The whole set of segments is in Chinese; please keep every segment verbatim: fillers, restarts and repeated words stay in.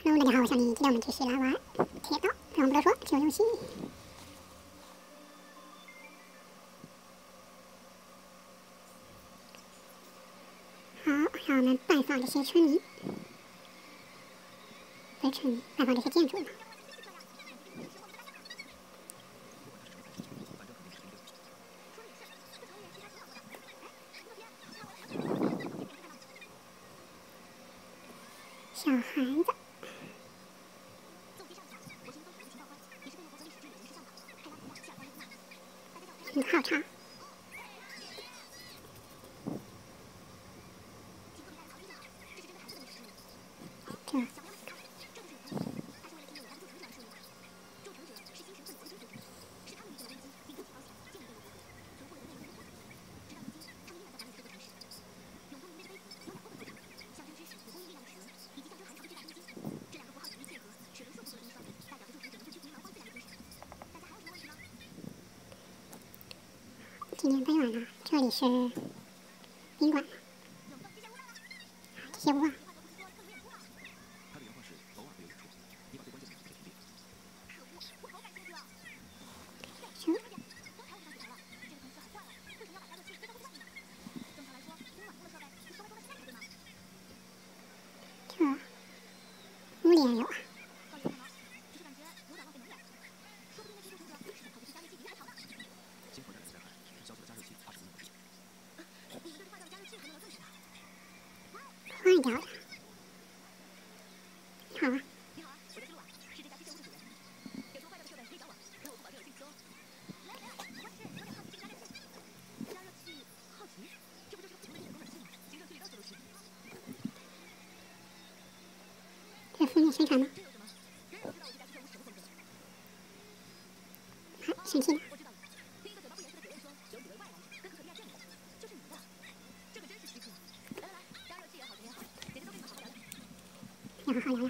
Hello， 大家好，我小米，今天我们继续来玩铁道。废话不多说，进入游戏。好，让我们拜访这些村民，不是村民，拜访这些建筑嘛。小孩子。 很好唱。这。今天傍晚了，这里是宾馆。这些屋啊。行。这屋里也有啊。 坏掉了。你好啊。这负面宣传吗？好，生气了。要好好聊聊。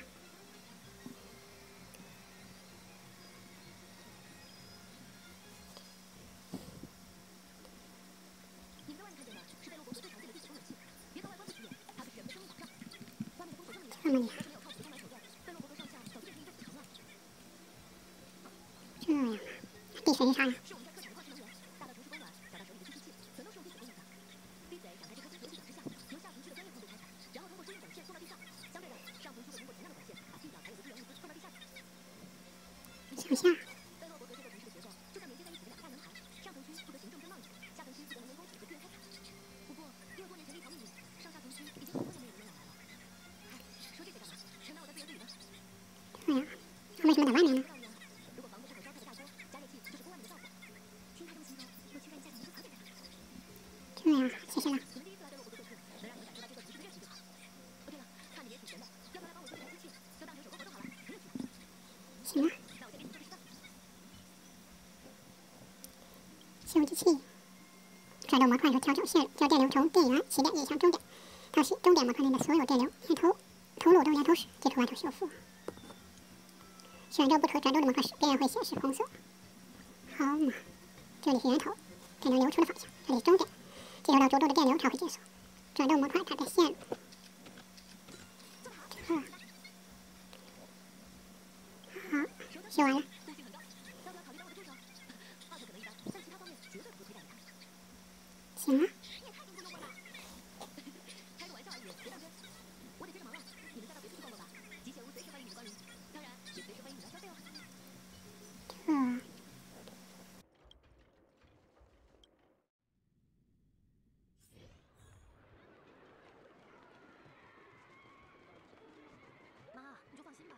这么厉害。这样啊，滴水是啥呀？ 向下。对呀，为什么在外面呢？对呀，谢谢了。行了。 修机器，转动模块和调整线，将电流从电源起点引向终点，到时终点模块内的所有电流源头投入到源头时，即可完成修复。选择不可转动的模块时，边缘会显示红色。好嘛，这里是源头，电流流出的方向，这里是终点，接收到足够的电流才会解锁。转动模块打开线。这。好，修完了。 行了。这。 妈，你就放心吧。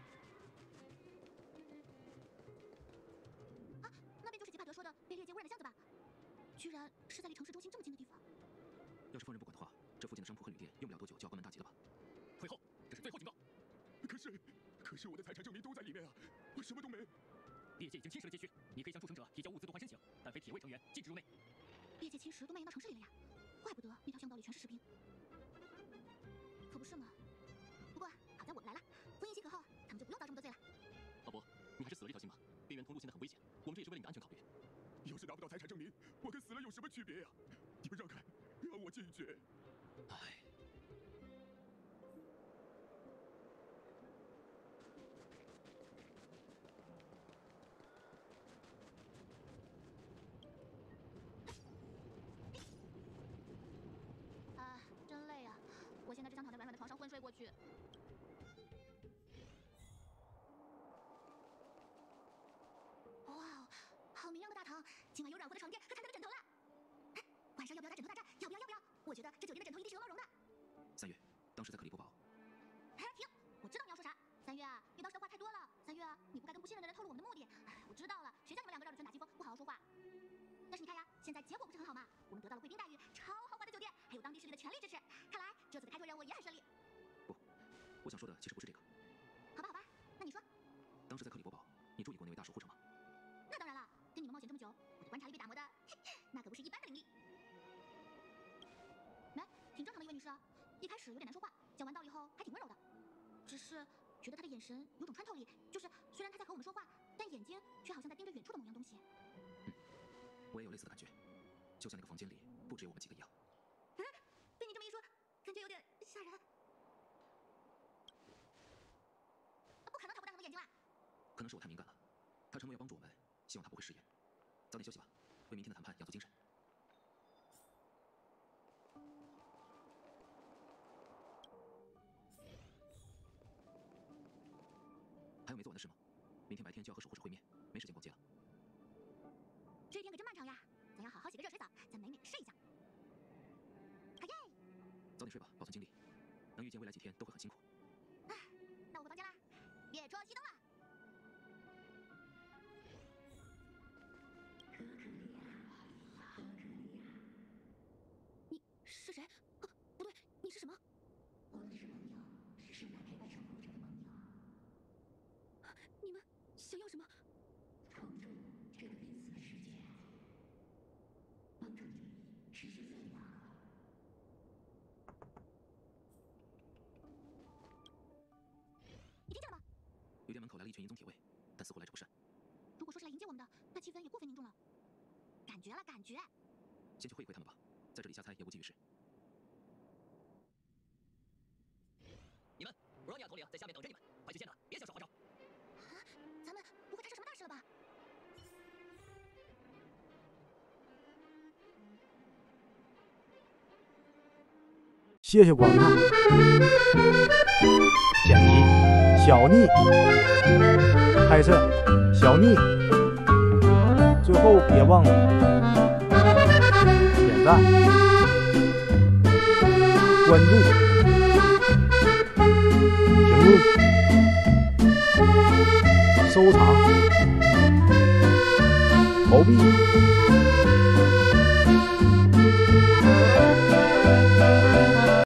啊，那边就是吉帕德说的被猎劫污染的巷子吧？居然是在离城市中心这么近的地方。 要是放任不管的话，这附近的商铺和旅店用不了多久就要关门大吉了吧？退后，这是最后警告。 可是，可是我的财产证明都在里面啊，我什么都没。 业界已经侵蚀了街区，你可以向铸成者提交物资兑换申请，但非铁卫成员禁止入内。 业界侵蚀都蔓延到城市里了呀，怪不得那条巷道里全是士兵。可不是吗？不过好在我们来了，福音息可后，他们就不用遭这么多罪了。 老伯，你还是死了这条心吧，边缘通路现在很危险，我们这也是为了你的安全考虑。 要是拿不到财产证明，我跟死了有什么区别呀？你们让开，让我进去。 唉。 去。哇哦，好明亮的大堂，今晚有软和的床垫和弹弹的枕头了。哎，晚上要不要打枕头大战？要不要？要不要？我觉得这酒店的枕头一定是有毛绒的。 三月，当时在克里伯堡。 哎，停！我知道你要说啥。三月啊，你当时的话太多了。三月啊，你不该跟不信任的人透露我们的目的。哎，我知道了，谁叫你们两个绕着村打西风，不好好说话。但是你看呀，现在结果不是很好吗？我们得到了贵宾待遇，超豪华的酒店，还有当地势力的全力支持。看来这次的开拓任务也很顺利。 不，我想说的其实不是这个。 好吧，好吧，那你说。 当时在克里伯堡，你注意过那位大守护者吗？ 那当然了，跟你们冒险这么久，我的观察力被打磨的，那可不是一般的灵力。没，挺正常的一位女士啊。一开始有点难说话，讲完道理后还挺温柔的，只是觉得她的眼神有种穿透力，就是虽然她在和我们说话，但眼睛却好像在盯着远处的某样东西。 嗯，我也有类似的感觉，就像那个房间里不只有我们几个一样。 嗯，被你这么一说，感觉有点吓人。不可能逃不掉你的眼睛啦！ 可能是我太敏感了，他承诺要帮助我们，希望他不会食言。早点休息吧，为明天的谈判养足精神。还有没做完的事吗？明天白天就要和守护者会面，没时间逛街了。 这一天可真漫长呀，咱要好好洗个热水澡，再美美的睡一觉。好耶！ 早点睡吧，保存精力。能预见未来几天都会很辛苦。 啊，那我回房间啦，别戳熄灯了。你是谁？啊，不对，你是什么？ 我们是盟友，是生来陪伴守护者的盟友。 你们想要什么？ 重铸这个濒死的世界，帮助你持续进化。 你听见了吗？ 旅店门口来了一群银宗铁卫，但似乎来者不善。 如果说是来迎接我们的，那气氛也过分凝重了。感觉了，感觉。 先去会一会他们吧，在这里瞎猜也无济于事。 你们，罗尼亚统领在下面等着你们，快去见他，别想耍花招。 啊，咱们不会摊上什么大事了吧？ 谢谢观看。剪辑小逆，拍摄小逆。最后别忘了点赞、关注、评论、收藏、投币。